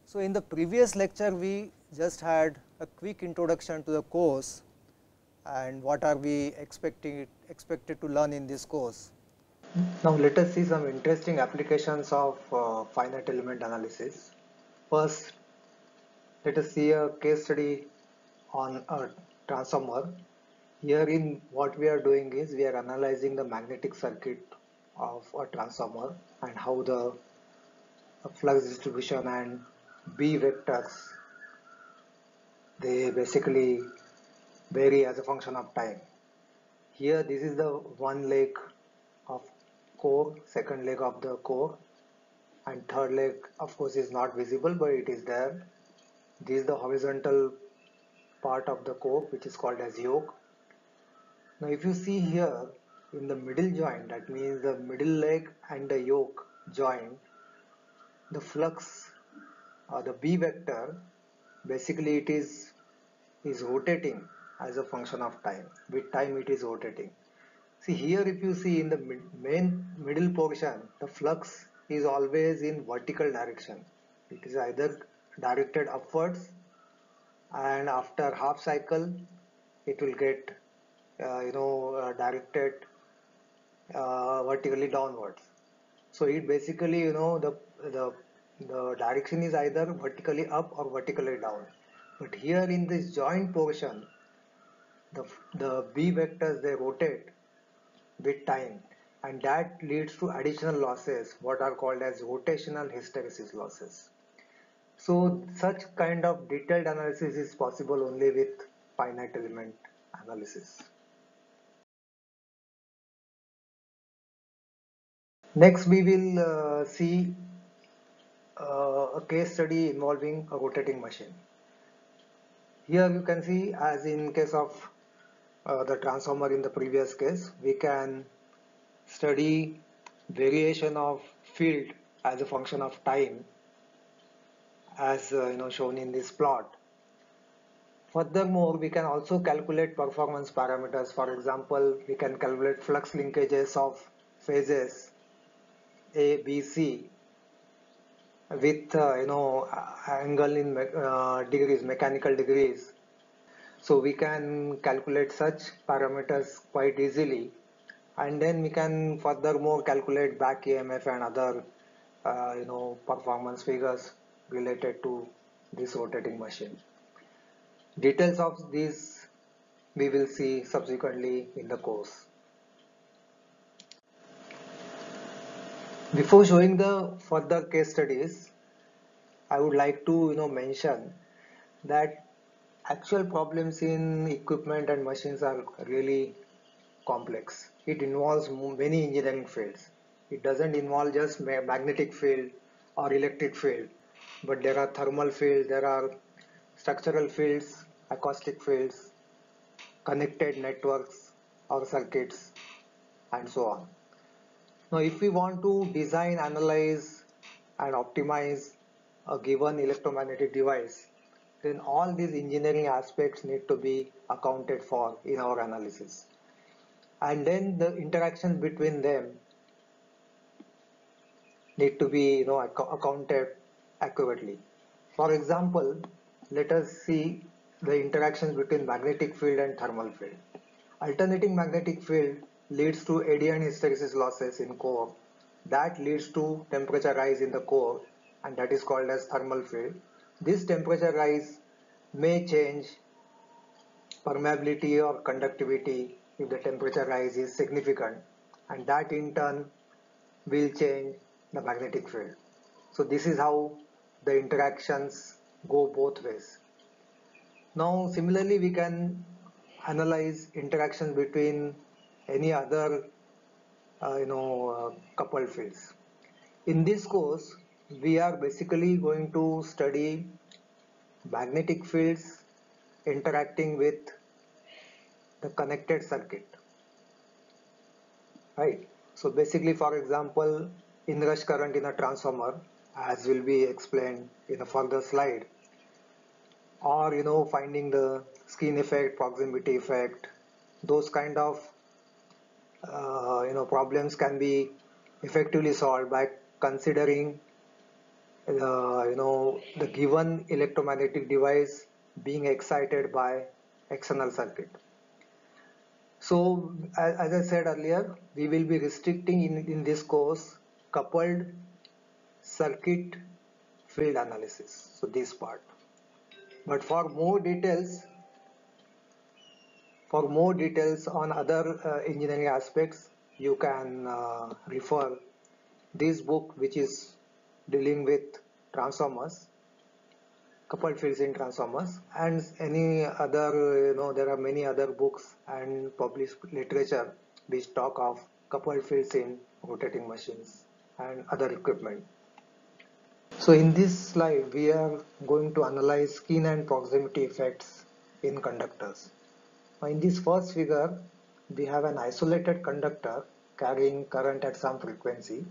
So, in the previous lecture we just had a quick introduction to the course and what are we expected to learn in this course. Now let us see some interesting applications of finite element analysis. First, let us see a case study on a transformer. Herein what we are doing is we are analyzing the magnetic circuit of a transformer and how the flux distribution and B vectors, they basically vary as a function of time. Here this is the one leg of core, second leg of the core, and third leg of course is not visible but it is there. This is the horizontal part of the core which is called as yoke. Now if you see here in the middle joint, that means the middle leg and the yoke joint, the flux or the B vector, basically it is rotating as a function of time. With time it is rotating. See here, if you see in the main middle portion, the flux is always in vertical direction. It is either directed upwards, and after half cycle it will get directed vertically downwards. So it basically, the the direction is either vertically up or vertically down. But here in this joint portion, the B vectors, they rotate with time, and that leads to additional losses, what are called as rotational hysteresis losses. So such kind of detailed analysis is possible only with finite element analysis. Next we will see a case study involving a rotating machine. Here you can see, as in case of the transformer in the previous case, we can study variation of field as a function of time, as shown in this plot. Furthermore, we can also calculate performance parameters. For example, we can calculate flux linkages of phases A, B, C with angle in degrees, mechanical degrees. So we can calculate such parameters quite easily, and then we can furthermore calculate back EMF and other performance figures related to this rotating machine. Details of these we will see subsequently in the course. Before showing the further case studies, I would like to mention that actual problems in equipment and machines are really complex. It involves many engineering fields. It doesn't involve just magnetic field or electric field, but there are thermal fields, there are structural fields, acoustic fields, connected networks or circuits, and so on. Now, if we want to design, analyze, and optimize a given electromagnetic device, then all these engineering aspects need to be accounted for in our analysis. And then the interactions between them need to be accounted accurately. For example, let us see the interactions between magnetic field and thermal field. Alternating magnetic field leads to eddy and hysteresis losses in core. That leads to temperature rise in the core, and that is called as thermal field. This temperature rise may change permeability or conductivity if the temperature rise is significant, and that in turn will change the magnetic field. So this is how the interactions go both ways. Now similarly we can analyze interactions between any other coupled fields. In this course we are basically going to study magnetic fields interacting with the connected circuit, right? So basically, for example, inrush current in a transformer, as will be explained in a further slide, or finding the skin effect, proximity effect, those kind of problems can be effectively solved by considering the given electromagnetic device being excited by external circuit. So as I said earlier, we will be restricting in this course coupled circuit field analysis. So this part. But for more details on other engineering aspects, you can refer this book, which is dealing with transformers, coupled fields in transformers, and any other, there are many other books and published literature which talk of coupled fields in rotating machines and other equipment. So in this slide, we are going to analyze skin and proximity effects in conductors. Now in this first figure, we have an isolated conductor carrying current at some frequency.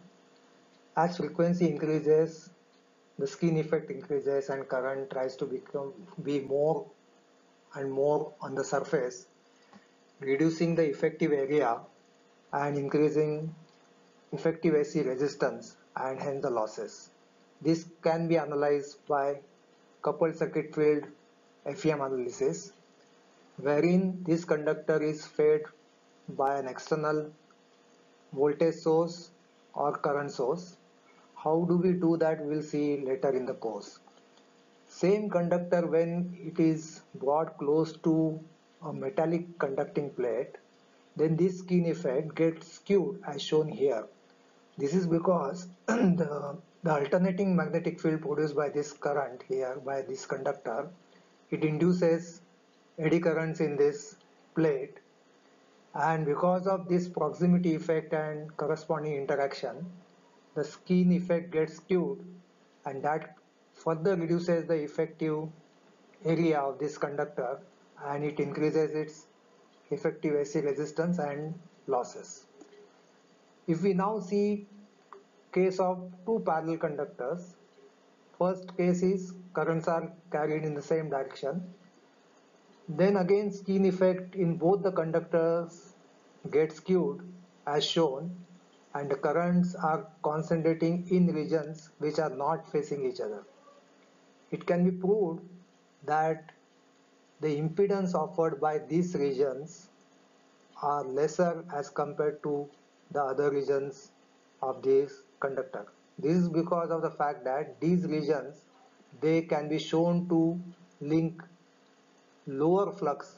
As frequency increases, the skin effect increases and current tries to be more and more on the surface, reducing the effective area and increasing effective AC resistance and hence the losses. This can be analyzed by coupled circuit field FEM analysis, wherein this conductor is fed by an external voltage source or current source. How do we do that? We'll see later in the course. Same conductor, when it is brought close to a metallic conducting plate, then this skin effect gets skewed as shown here. This is because the alternating magnetic field produced by this current here, by this conductor, it induces eddy currents in this plate, and because of this proximity effect and corresponding interaction, the skin effect gets skewed, and that further reduces the effective area of this conductor, and it increases its effective AC resistance and losses. If we now see case of two parallel conductors, first case is currents are carried in the same direction. Then again skin effect in both the conductors gets skewed as shown, and the currents are concentrating in regions which are not facing each other. It can be proved that the impedance offered by these regions are lesser as compared to the other regions of this conductor. This is because of the fact that these regions, they can be shown to link lower flux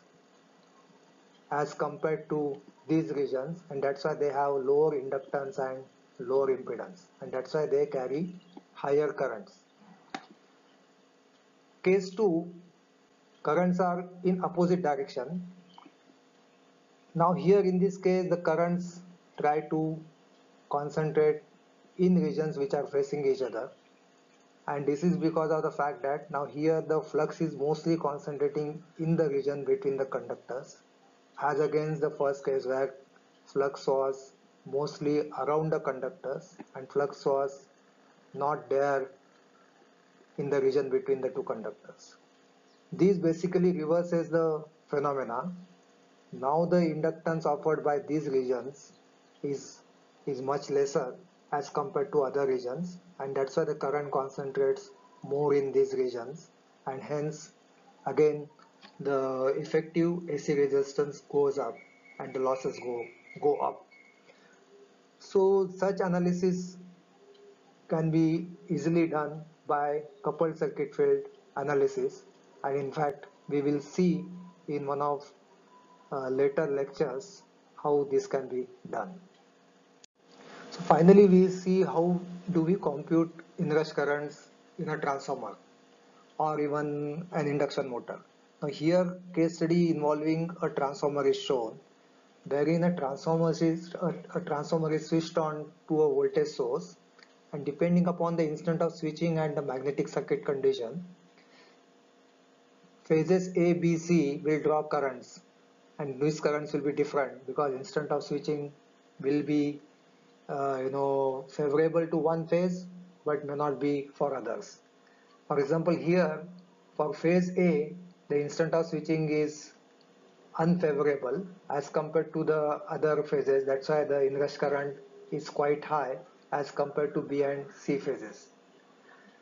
as compared to these regions, and that's why they have lower inductance and lower impedance, and that's why they carry higher currents. Case 2, currents are in opposite direction. Now here in this case, the currents try to concentrate in regions which are facing each other, and this is because of the fact that now here the flux is mostly concentrating in the region between the conductors, as against the first case where flux was mostly around the conductors and flux was not there in the region between the two conductors. This basically reverses the phenomena. Now the inductance offered by these regions is much lesser as compared to other regions, and that's why the current concentrates more in these regions, and hence again the effective AC resistance goes up and the losses go up. So such analysis can be easily done by coupled circuit field analysis, and in fact we will see in one of later lectures how this can be done. So finally we see how do we compute inrush currents in a transformer or even an induction motor. Now here case study involving a transformer is shown, wherein a transformer is switched on to a voltage source, and depending upon the instant of switching and the magnetic circuit condition, phases A, B, C will draw currents, and these currents will be different because instant of switching will be favorable to one phase but may not be for others. For example, here for phase A, the instant of switching is unfavorable as compared to the other phases. That's why the inrush current is quite high as compared to B and C phases.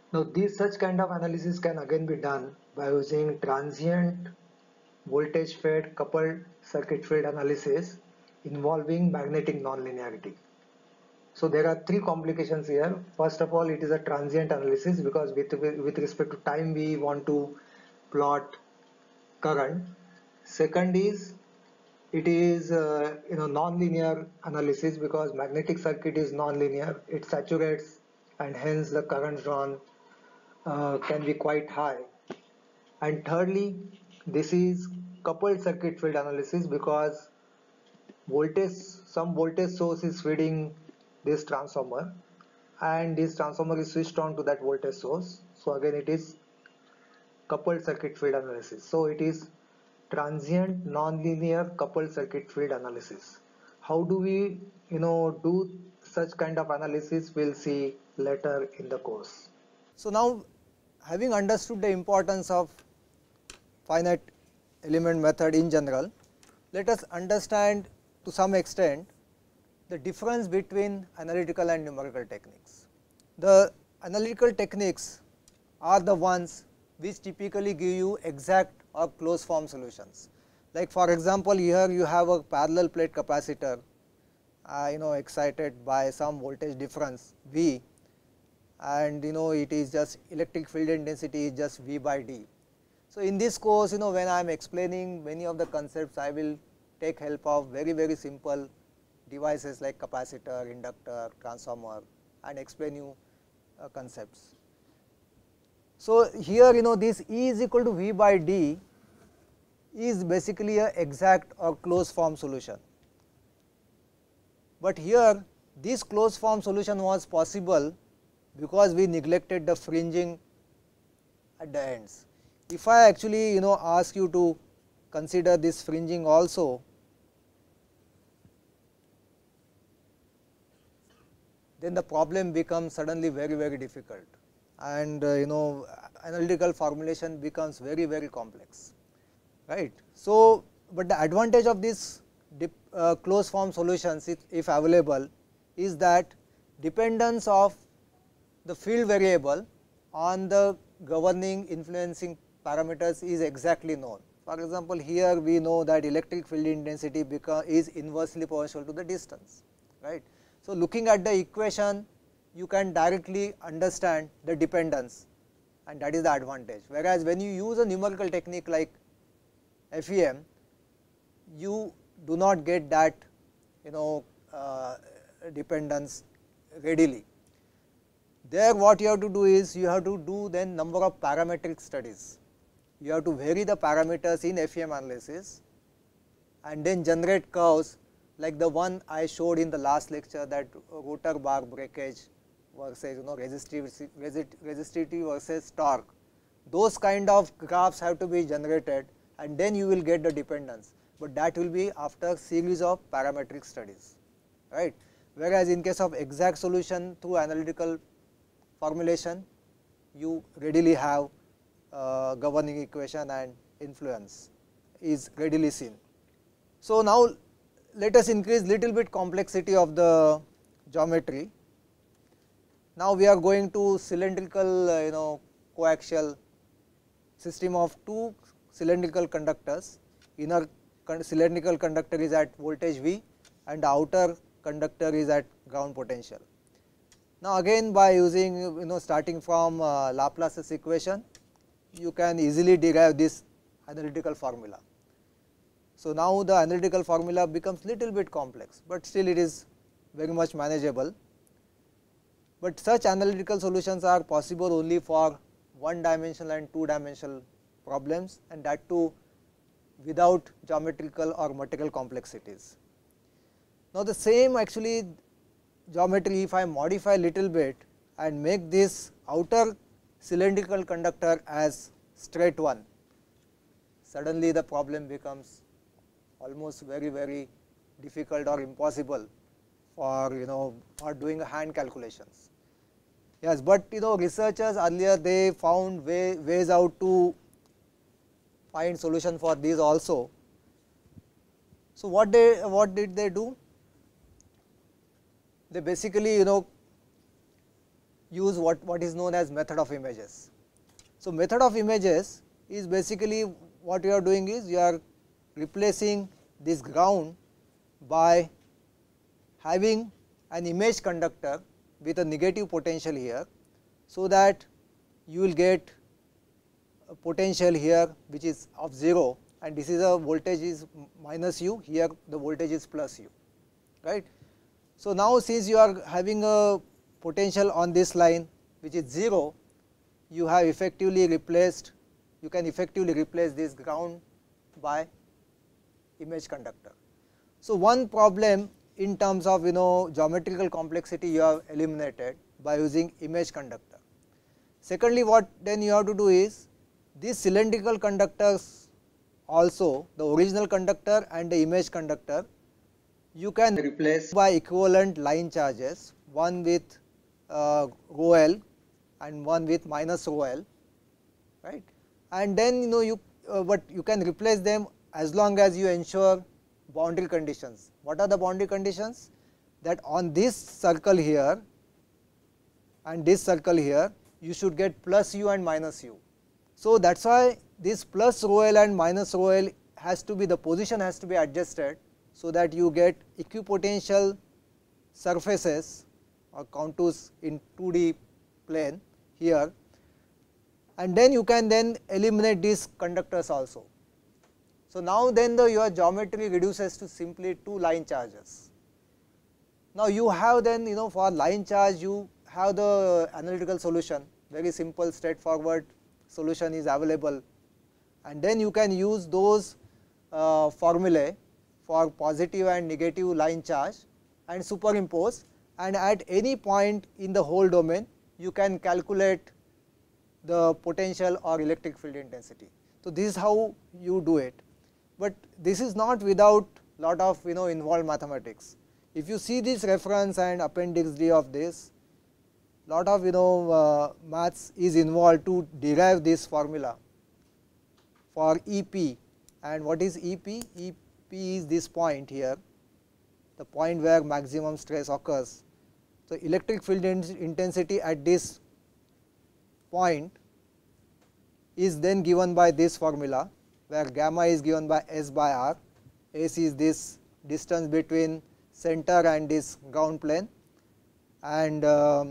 Now these such kind of analysis can again be done by using transient voltage fed coupled circuit field analysis involving magnetic nonlinearity. So there are three complications here. First of all, it is a transient analysis because with respect to time we want to plot current. Second is it is non-linear analysis because magnetic circuit is non-linear. It saturates and hence the current drawn can be quite high. And thirdly, this is coupled circuit field analysis because some voltage source is feeding this transformer and this transformer is switched on to that voltage source. So again it is coupled circuit field analysis. So it is transient nonlinear coupled circuit field analysis. How do we do such kind of analysis? We'll see later in the course. So now, having understood the importance of finite element method in general, let us understand to some extent the difference between analytical and numerical techniques. The analytical techniques are the ones which typically give you exact or closed form solutions. Like for example, here you have a parallel plate capacitor excited by some voltage difference V, and it is just electric field intensity is just V by D. So in this course, when I am explaining many of the concepts, I will take help of very simple devices like capacitor, inductor, transformer, and explain you concepts. So here this E is equal to V by D is basically a exact or closed form solution. But here this closed form solution was possible because we neglected the fringing at the ends. If I actually ask you to consider this fringing also, then the problem becomes suddenly very difficult, and analytical formulation becomes very complex, right. So, but the advantage of this closed form solutions, if available, is that dependence of the field variable on the governing influencing parameters is exactly known. For example, here we know that electric field intensity is inversely proportional to the distance, right. So, looking at the equation, you can directly understand the dependence, and that is the advantage. Whereas, when you use a numerical technique like FEM, you do not get that dependence readily. There what you have to do is, you have to do then number of parametric studies. You have to vary the parameters in FEM analysis and then generate curves like the one I showed in the last lecture, that rotor bar breakage versus resistivity versus torque. Those kind of graphs have to be generated, and then you will get the dependence, but that will be after series of parametric studies, right. Whereas in case of exact solution through analytical formulation, you readily have governing equation and influence is readily seen. So now let us increase little bit complexity of the geometry. Now we are going to cylindrical coaxial system of two cylindrical conductors. Inner cylindrical conductor is at voltage V and the outer conductor is at ground potential. Now again, by using starting from Laplace's equation, you can easily derive this analytical formula. So now the analytical formula becomes little bit complex, but still it is very much manageable. But such analytical solutions are possible only for one dimensional and two dimensional problems, and that too without geometrical or material complexities. Now the same actually geometry, if I modify little bit and make this outer cylindrical conductor as straight one, suddenly the problem becomes almost very difficult or impossible for for doing hand calculations. Yes, but researchers earlier, they found ways out to find solution for these also. So what did they do? They basically use what is known as method of images. So, method of images is basically what you are doing is you are replacing this ground by having an image conductor with a negative potential here, so that you will get a potential here which is of 0, and this is a voltage is minus u, here the voltage is plus u, right. So, now since you are having a potential on this line which is 0, you have effectively replaced, you can effectively replace this ground by image conductor. So, one problem in terms of geometrical complexity you have eliminated by using image conductor. Secondly, what then you have to do is these cylindrical conductors also, the original conductor and the image conductor, you can replace by equivalent line charges, one with rho l and one with minus rho l, right. And then but you can replace them as long as you ensure boundary conditions. What are the boundary conditions? That on this circle here and this circle here, you should get plus u and minus u. So, that is why this plus rho l and minus rho l has to be, the position has to be adjusted, so that you get equipotential surfaces or contours in 2D plane here, and then you can then eliminate these conductors also. So, now then your geometry reduces to simply 2 line charges. Now, you have then for line charge you have the analytical solution, very simple straightforward solution is available, and then you can use those formulae for positive and negative line charge and superimpose, and at any point in the whole domain you can calculate the potential or electric field intensity. So, this is how you do it, but this is not without lot of involved mathematics. If you see this reference and appendix D of this, lot of maths is involved to derive this formula for EP. And what is EP? EP is this point here, the point where maximum stress occurs. So, electric field intensity at this point is then given by this formula, where gamma is given by S by R, S is this distance between center and this ground plane, and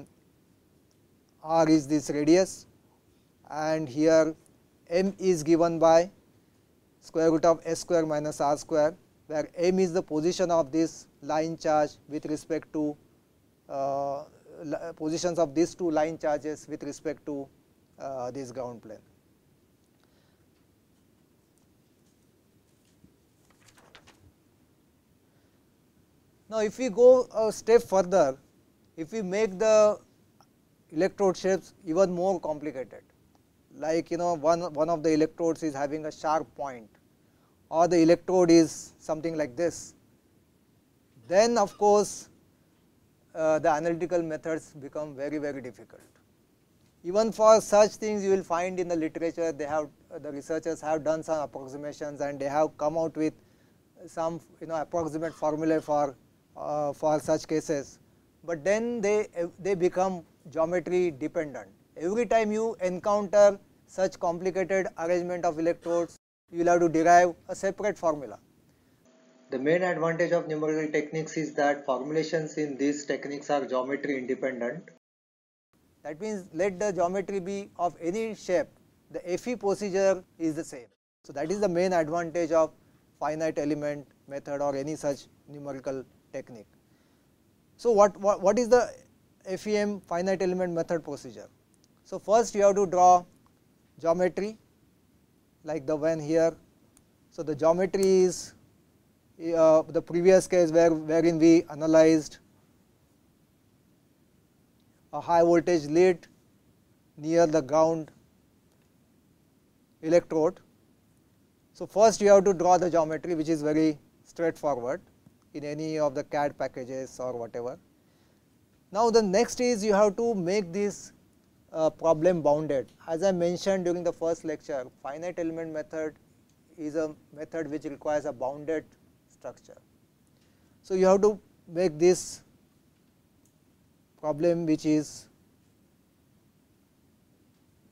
R is this radius, and here M is given by square root of S square minus R square, where M is the position of this line charge with respect to positions of these 2 line charges with respect to this ground plane. Now, if we go a step further, if we make the electrode shapes even more complicated, like one of the electrodes is having a sharp point, or the electrode is something like this, then of course the analytical methods become very difficult. Even for such things you will find in the literature, they have the researchers have done some approximations and they have come out with some approximate formulae for such cases, but then they become geometry dependent. Every time you encounter such complicated arrangement of electrodes, you will have to derive a separate formula. The main advantage of numerical techniques is that formulations in these techniques are geometry independent. That means let the geometry be of any shape, the FE procedure is the same. So, that is the main advantage of finite element method or any such numerical technique. So, what is the FEM finite element method procedure? So, first you have to draw geometry like the one here. So, the geometry is the previous case wherein we analyzed a high voltage lead near the ground electrode. So, first you have to draw the geometry, which is very straightforward in any of the CAD packages or whatever. Now, the next is you have to make this problem bounded. As I mentioned during the first lecture, finite element method is a method which requires a bounded structure. So, you have to make this problem which is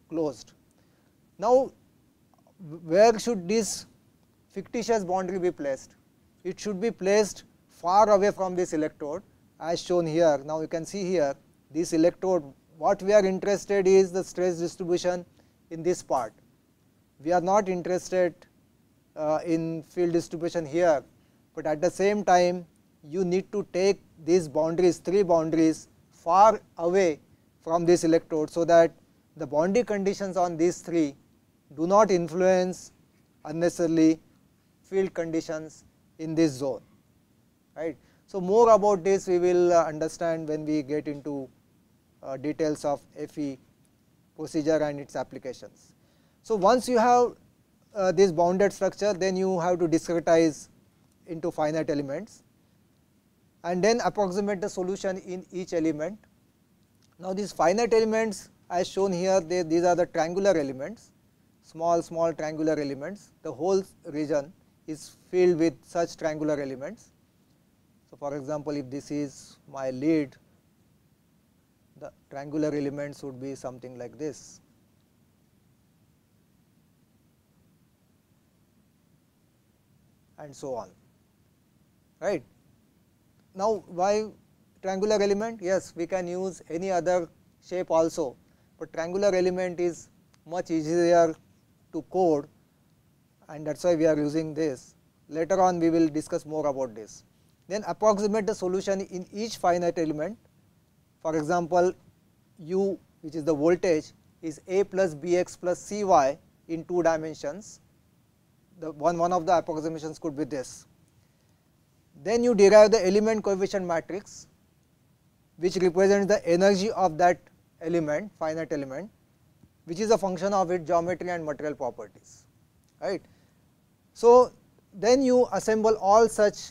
closed. Now, where should this fictitious boundary be placed? It should be placed far away from this electrode as shown here. Now, you can see here this electrode, what we are interested is the stress distribution in this part. We are not interested in field distribution here, but at the same time you need to take these boundaries, 3 boundaries far away from this electrode, so that the boundary conditions on these 3 do not influence unnecessarily field conditions in this zone, right. So, more about this we will understand when we get into details of FE procedure and its applications. So, once you have this bounded structure, then you have to discretize into finite elements and then approximate the solution in each element. Now, these finite elements as shown here, these are the triangular elements, small triangular elements. The whole region is filled with such triangular elements. So, for example, if this is my lead, the triangular elements would be something like this. And so on, right. Now, why triangular element? Yes, we can use any other shape also, but triangular element is much easier to code, and that is why we are using this. Later on we will discuss more about this. Then approximate the solution in each finite element. For example, U, which is the voltage, is A plus Bx plus Cy in 2 dimensions. The one of the approximations could be this. Then you derive the element coefficient matrix, which represents the energy of that element, finite element, which is a function of its geometry and material properties, right. So, then you assemble all such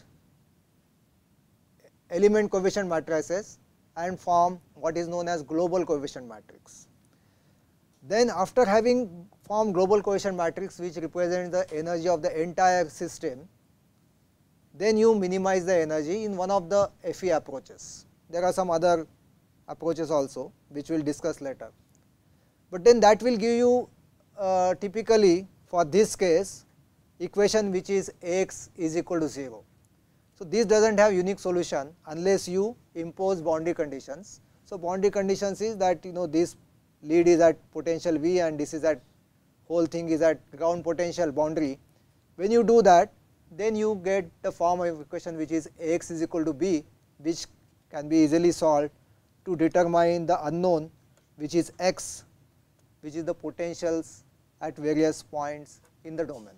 element coefficient matrices and form what is known as global coefficient matrix. Then after having formed global coefficient matrix, which represents the energy of the entire system, then you minimize the energy in one of the FE approaches. There are some other approaches also which we will discuss later, but then that will give you typically for this case equation which is Ax is equal to 0. So, this does not have unique solution unless you impose boundary conditions. So, boundary conditions is that this lead is at potential V and this is at whole thing is at ground potential boundary. When you do that, then you get the form of equation which is Ax is equal to B, which can be easily solved to determine the unknown which is x, which is the potentials at various points in the domain.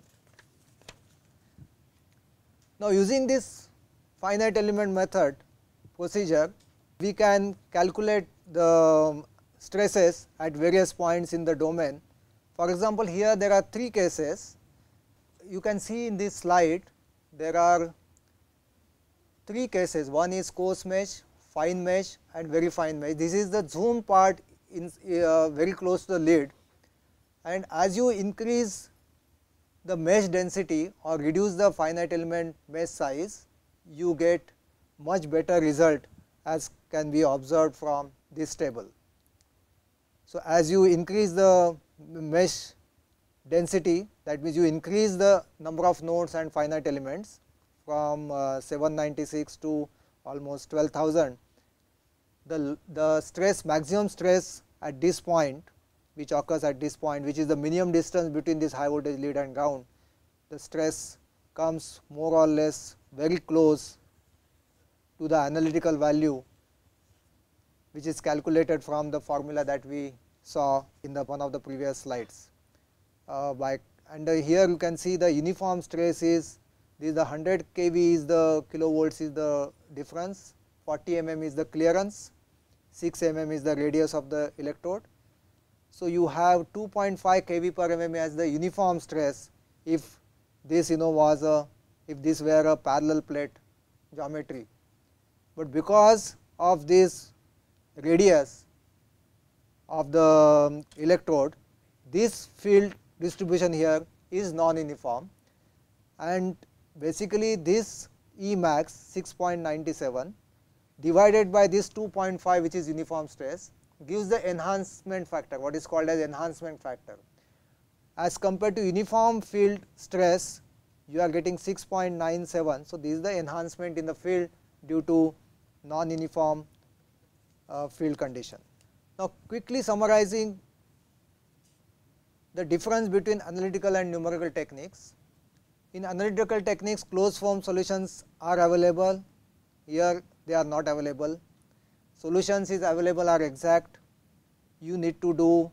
Now, using this finite element method procedure, we can calculate the stresses at various points in the domain. For example, here there are 3 cases. You can see in this slide there are 3 cases. One is coarse mesh, fine mesh and very fine mesh. This is the zoom part in very close to the lead, and as you increase the mesh density or reduce the finite element mesh size, you get much better result as can be observed from this table. So, as you increase the mesh density, that means you increase the number of nodes and finite elements from 796 to almost 12,000, the stress, maximum stress at this point, which occurs at this point, which is the minimum distance between this high voltage lead and ground, the stress comes more or less very close to the analytical value which is calculated from the formula that we saw in the one of the previous slides. Here you can see the uniform stress is this, the 100 kV is the kilovolts is the difference, 40 mm is the clearance, 6 mm is the radius of the electrode. So, you have 2.5 kV per mm as the uniform stress if this was if this were a parallel plate geometry, but because of this radius of the electrode, this field distribution here is non-uniform, and basically this E max 6.97 divided by this 2.5 which is uniform stress gives the enhancement factor, what is called as enhancement factor. As compared to uniform field stress, you are getting 6.97. So, this is the enhancement in the field due to non-uniform field condition. Now, quickly summarizing the difference between analytical and numerical techniques. In analytical techniques, closed form solutions are available. Here they are not available. Solutions is available are exact. You need to do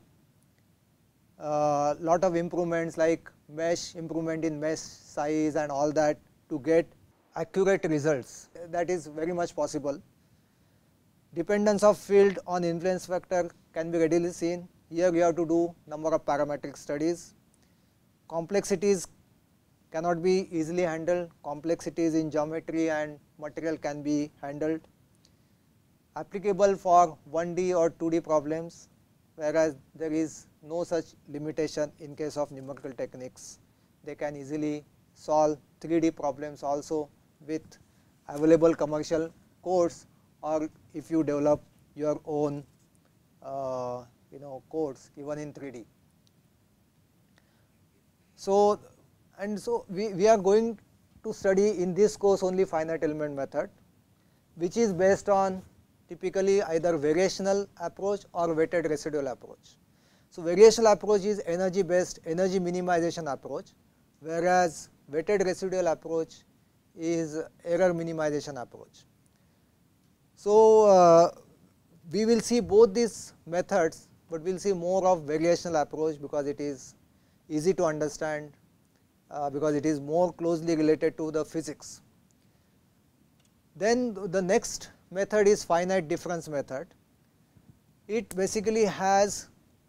lot of improvements like mesh, improvement in mesh size and all that to get accurate results. That is very much possible. Dependence of field on influence factor can be readily seen. Here we have to do number of parametric studies. Complexities cannot be easily handled. Complexities in geometry and material can be handled. Applicable for 1D or 2D problems, whereas there is no such limitation in case of numerical techniques. They can easily solve 3D problems also with available commercial codes, or if you develop your own codes even in 3D. So, we are going to study in this course only finite element method, which is based on typically either variational approach or weighted residual approach. So, variational approach is energy based energy minimization approach, whereas weighted residual approach is error minimization approach. So, we will see both these methods, but we will see more of variational approach because it is easy to understand, because it is more closely related to the physics. Then the next method is finite difference method. It basically has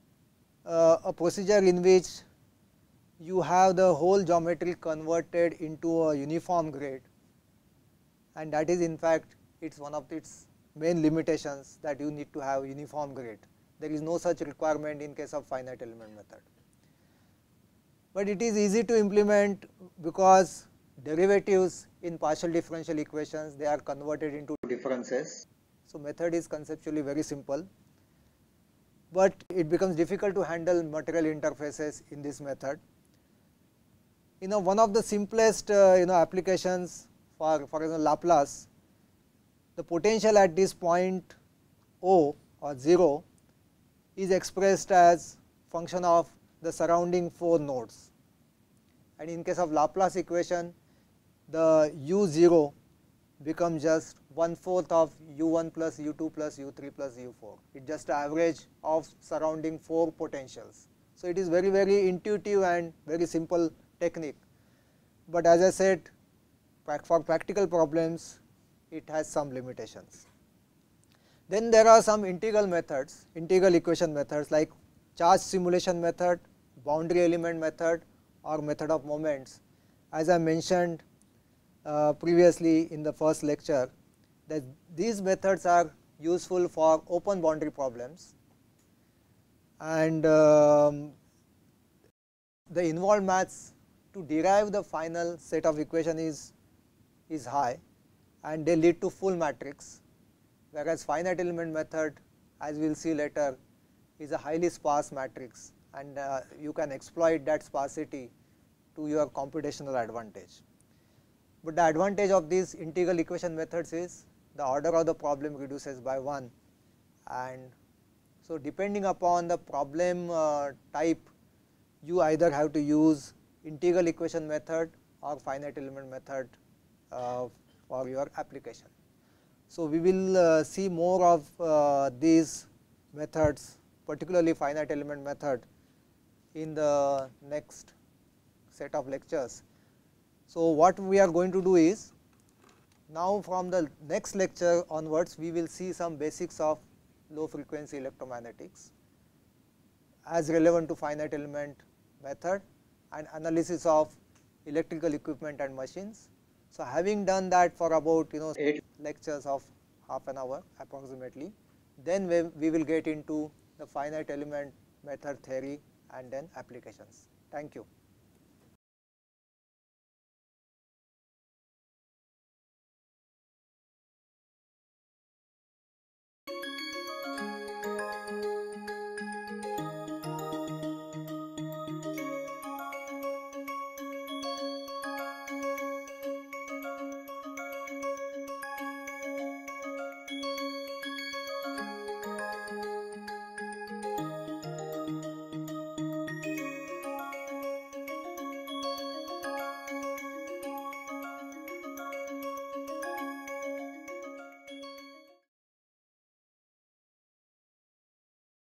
a procedure in which you have the whole geometry converted into a uniform grid, and that is in fact it is one of its main limitations, that you need to have uniform grid. There is no such requirement in case of finite element method, but it is easy to implement because derivatives in partial differential equations, they are converted into differences. So, method is conceptually very simple, but it becomes difficult to handle material interfaces in this method. One of the simplest applications for example Laplace, the potential at this point O or 0 is expressed as function of the surrounding 4 nodes, and in case of Laplace equation, the U0 becomes just 1/4 of U1 plus U2 plus U3 plus U4. It is just average of surrounding 4 potentials. So, it is very, very intuitive and very simple technique, but as I said, for practical problems it has some limitations. Then there are some integral methods, integral equation methods like charge simulation method, boundary element method, or method of moments. As I mentioned previously in the first lecture, that these methods are useful for open boundary problems, and the involved maths to derive the final set of equation is high, and they lead to full matrix, whereas finite element method, as we will see later, is a highly sparse matrix, and you can exploit that sparsity to your computational advantage. But the advantage of these integral equation methods is the order of the problem reduces by 1, and so depending upon the problem type, you either have to use integral equation method or finite element method for your application. So, we will see more of these methods, particularly finite element method, in the next set of lectures. So, what we are going to do is, now from the next lecture onwards, we will see some basics of low frequency electromagnetics as relevant to finite element method and analysis of electrical equipment and machines. So, having done that for about 8 lectures of half an hour approximately, then we will get into the finite element method theory and then applications. Thank you.